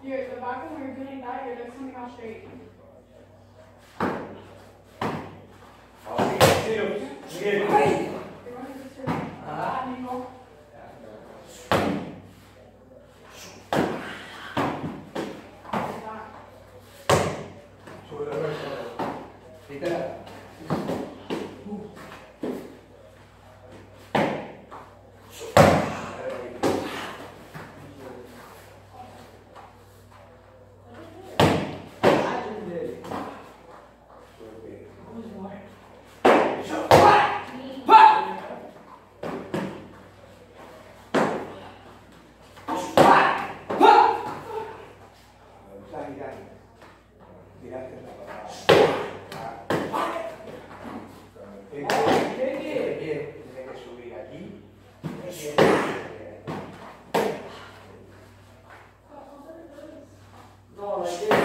Here, the back when you're doing that, your legs coming out straight. Sigue. You're going to just your angle. Sube la cabeza. Literal. No, like this.